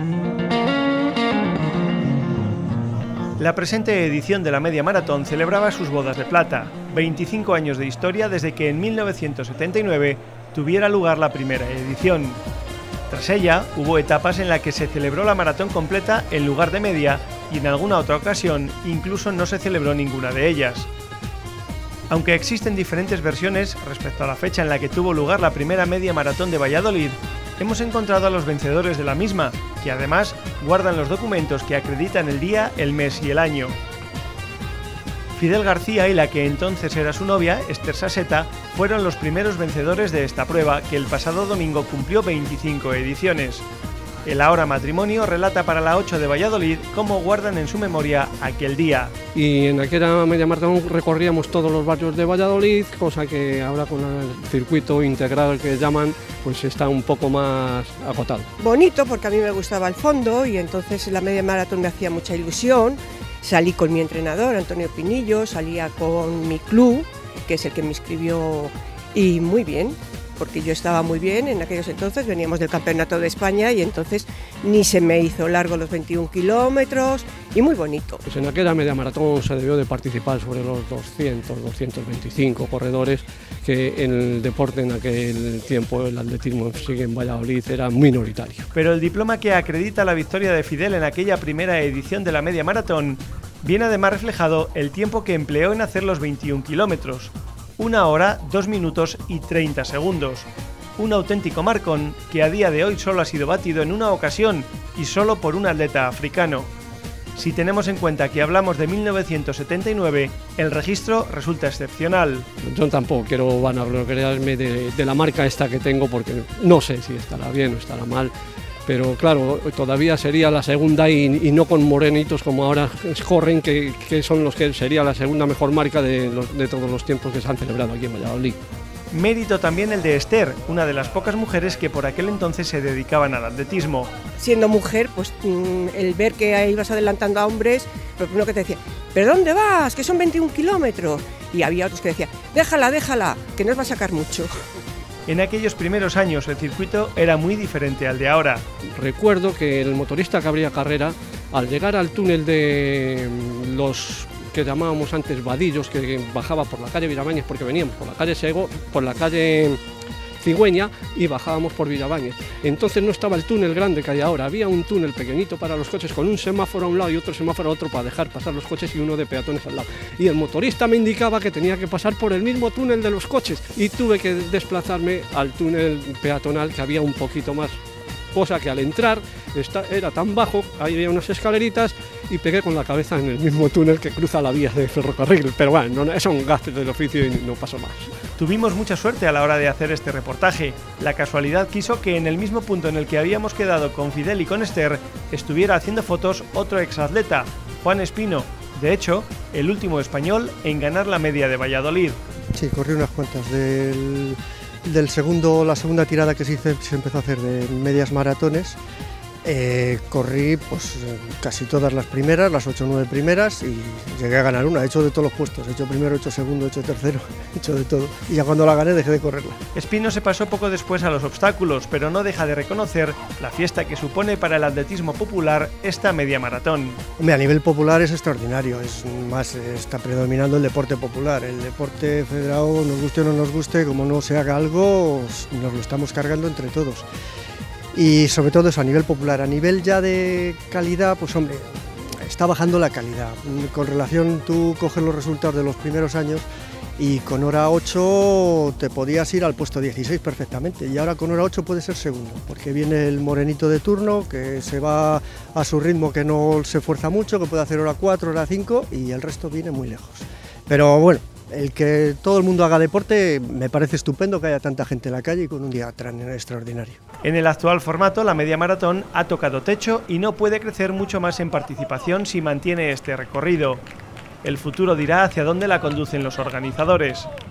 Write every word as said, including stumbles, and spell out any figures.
La presente edición de la Media Maratón celebraba sus bodas de plata, veinticinco años de historia desde que en mil novecientos setenta y nueve tuviera lugar la primera edición. Tras ella, hubo etapas en las que se celebró la maratón completa en lugar de media y en alguna otra ocasión incluso no se celebró ninguna de ellas. Aunque existen diferentes versiones respecto a la fecha en la que tuvo lugar la primera media maratón de Valladolid, hemos encontrado a los vencedores de la misma, que además guardan los documentos que acreditan el día, el mes y el año. Fidel García y la que entonces era su novia, Esther Saseta, fueron los primeros vencedores de esta prueba, que el pasado domingo cumplió veinticinco ediciones. El ahora matrimonio relata para la ocho de Valladolid cómo guardan en su memoria aquel día. Y en aquella media maratón recorríamos todos los barrios de Valladolid, cosa que ahora con el circuito integrado que llaman, pues está un poco más agotado. Bonito, porque a mí me gustaba el fondo y entonces la media maratón me hacía mucha ilusión. Salí con mi entrenador, Antonio Pinillo, salía con mi club, que es el que me inscribió, y muy bien, porque yo estaba muy bien en aquellos entonces, veníamos del Campeonato de España y entonces ni se me hizo largo los veintiún kilómetros y muy bonito. Pues en aquella media maratón se debió de participar sobre los doscientos, doscientos veinticinco corredores, que en el deporte en aquel tiempo, el atletismo en Valladolid, era minoritario. Pero el diploma que acredita la victoria de Fidel en aquella primera edición de la media maratón viene además reflejado el tiempo que empleó en hacer los veintiún kilómetros. Una hora, dos minutos y treinta segundos. Un auténtico marcón que a día de hoy solo ha sido batido en una ocasión y solo por un atleta africano. Si tenemos en cuenta que hablamos de mil novecientos setenta y nueve, el registro resulta excepcional. Yo tampoco quiero vanagloriarme de, de la marca esta que tengo porque no sé si estará bien o estará mal. Pero claro, todavía sería la segunda y, y no con morenitos como ahora corren, que, que son los que sería la segunda mejor marca de, los, de todos los tiempos que se han celebrado aquí en Valladolid. Mérito también el de Esther, una de las pocas mujeres que por aquel entonces se dedicaban al atletismo. Siendo mujer, pues el ver que ibas adelantando a hombres, lo primero que te decía, ¿pero dónde vas? Que son veintiún kilómetros. Y había otros que decían, déjala, déjala, que no os va a sacar mucho. En aquellos primeros años el circuito era muy diferente al de ahora. Recuerdo que el motorista que abría carrera, al llegar al túnel de los que llamábamos antes vadillos, que bajaba por la calle Villabañez, porque veníamos por la calle Sego, por la calle Cigüeña y bajábamos por Villabañez. Entonces no estaba el túnel grande que hay ahora, había un túnel pequeñito para los coches con un semáforo a un lado y otro semáforo a otro para dejar pasar los coches y uno de peatones al lado. Y el motorista me indicaba que tenía que pasar por el mismo túnel de los coches y tuve que desplazarme al túnel peatonal, que había un poquito más, cosa que al entrar está, era tan bajo, ahí había unas escaleritas y pegué con la cabeza en el mismo túnel que cruza la vía de ferrocarril. Pero bueno, no, son gajes del oficio y no pasó más. Tuvimos mucha suerte a la hora de hacer este reportaje. La casualidad quiso que en el mismo punto en el que habíamos quedado con Fidel y con Esther estuviera haciendo fotos otro exatleta, Juan Espino, de hecho, el último español en ganar la media de Valladolid. Sí, corrí unas cuantas del... del segundo, la segunda tirada que se, hizo, se empezó a hacer de medias maratones, eh, corrí pues casi todas las primeras, las ocho o nueve primeras y llegué a ganar una, he hecho de todos los puestos, he hecho primero, he hecho segundo, he hecho tercero, he hecho de todo y ya cuando la gané dejé de correrla. Espino se pasó poco después a los obstáculos, pero no deja de reconocer la fiesta que supone para el atletismo popular esta media maratón. Hombre, a nivel popular es extraordinario, es más, está predominando el deporte popular, el deporte federado, nos guste o no nos guste, como no se haga algo, nos lo estamos cargando entre todos. Y sobre todo eso, a nivel popular, a nivel ya de calidad, pues hombre, está bajando la calidad. Con relación, tú coges los resultados de los primeros años y con hora ocho te podías ir al puesto dieciséis perfectamente y ahora con hora ocho puedes ser segundo, porque viene el morenito de turno que se va a su ritmo, que no se esfuerza mucho, que puede hacer hora cuatro, hora cinco y el resto viene muy lejos. Pero bueno, el que todo el mundo haga deporte, me parece estupendo que haya tanta gente en la calle y con un día tan extraordinario. En el actual formato, la media maratón ha tocado techo y no puede crecer mucho más en participación si mantiene este recorrido. El futuro dirá hacia dónde la conducen los organizadores.